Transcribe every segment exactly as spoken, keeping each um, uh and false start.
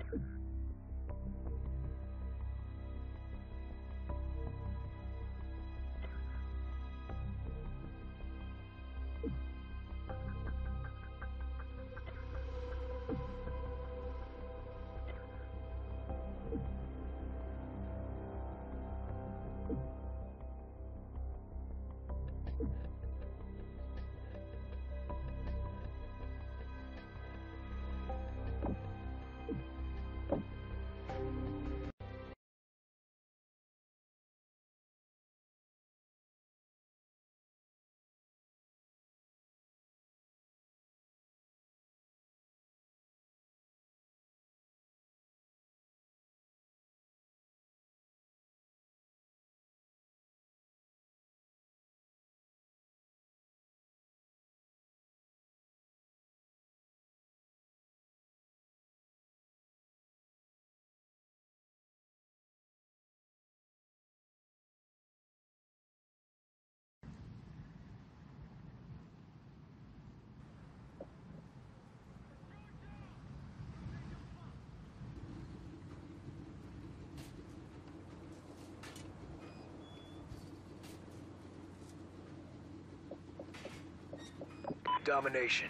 Domination.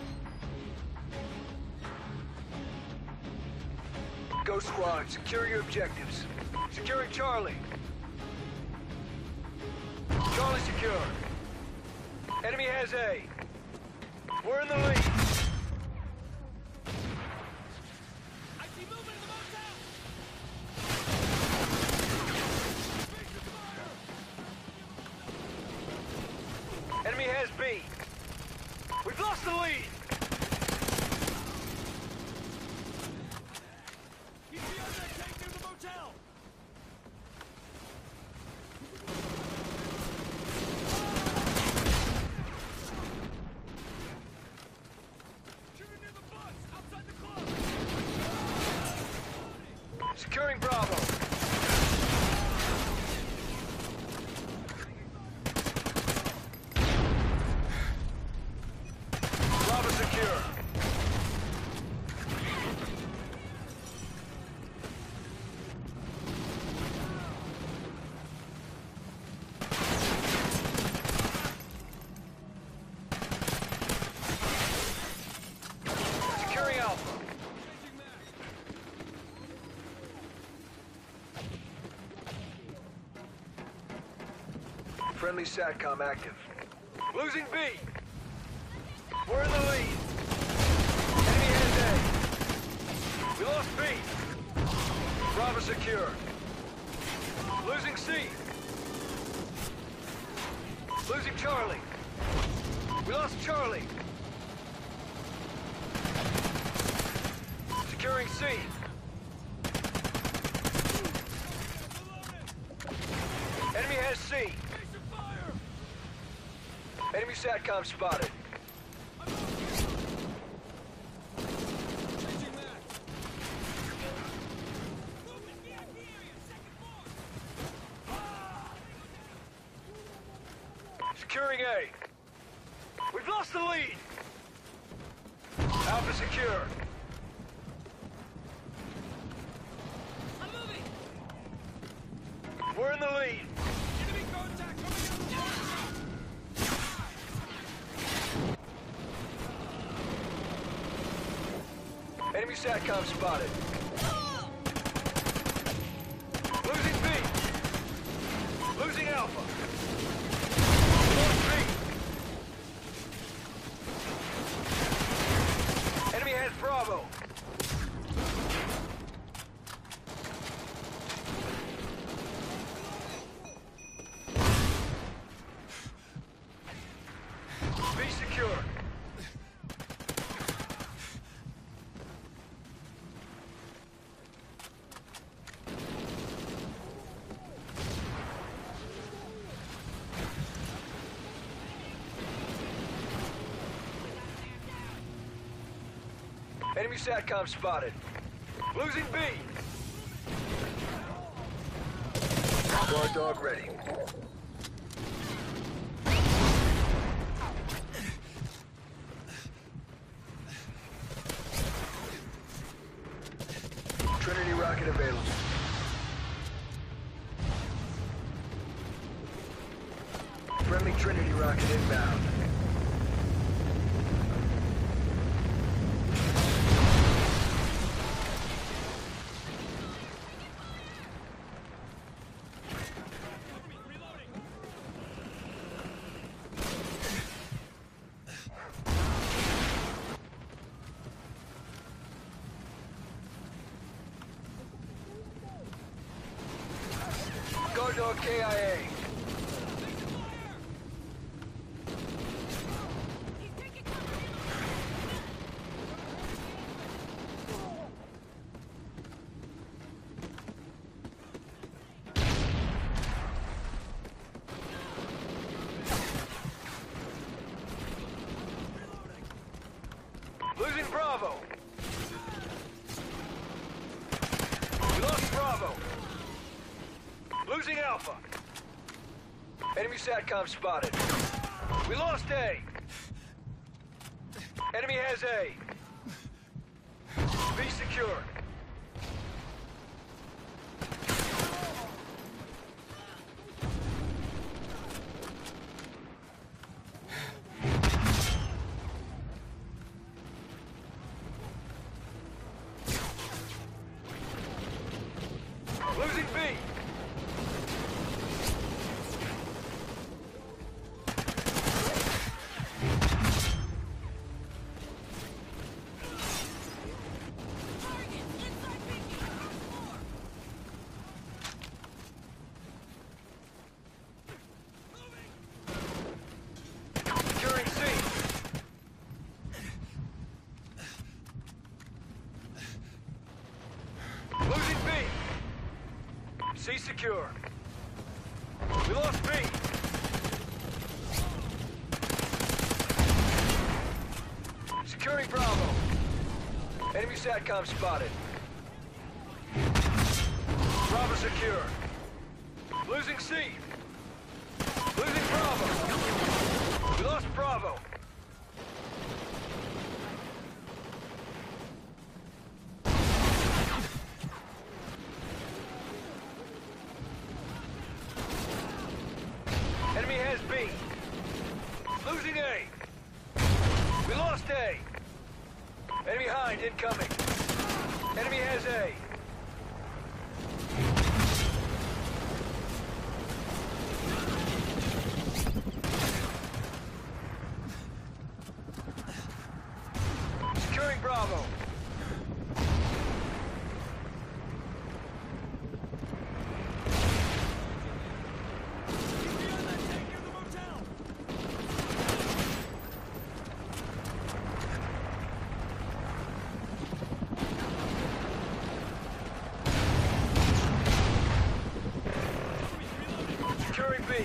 Go squad, secure your objectives. Securing Charlie. Charlie secure. Enemy has A. We're in the lead. I see movement in the motel! Enemy has B. We've lost the lead! He's beyond that tank near the motel! Shooting near the bus, outside the club! Securing Bravo. Bravo secure. Securing Alpha. Friendly SATCOM active. Losing B. We're in the lead. Enemy has A. We lost B. Bravo secure. Losing C. Losing Charlie. We lost Charlie. Securing C. Enemy has C. Enemy SATCOM spotted. Securing A. We've lost the lead. Alpha secure. I'm moving! We're in the lead. Enemy contact coming out of the Enemy SATCOM spotted. Losing B. Losing Alpha. Lost B. Enemy has Bravo. B secure. Enemy SATCOM spotted. Losing B. Guard dog ready. rocket available. Friendly Trinity rocket inbound. Guard dog K I A. Losing Bravo. We lost Bravo. Losing Alpha. Enemy SATCOM spotted. We lost A. Enemy has A. B secure. Losing B. Securing C. Losing B. C secure. We lost B. Securing Bravo. Enemy SATCOM spotted. Bravo secure. Losing C. Losing Bravo. We lost Bravo. Enemy has B. Losing A. We lost A. Enemy Hind incoming. Enemy has A. Securing Bravo. Securing B.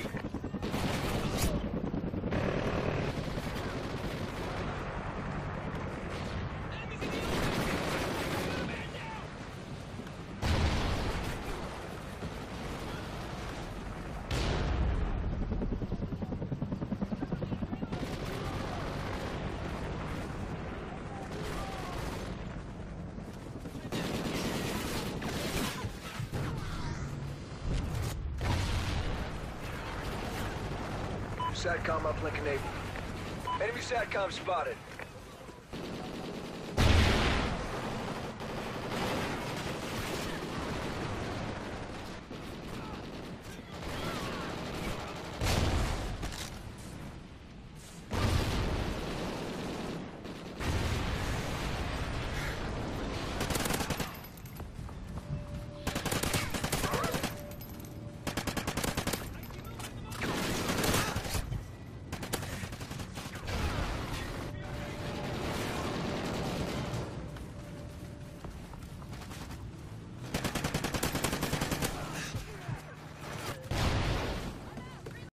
SATCOM uplink enabled. Enemy SATCOM spotted.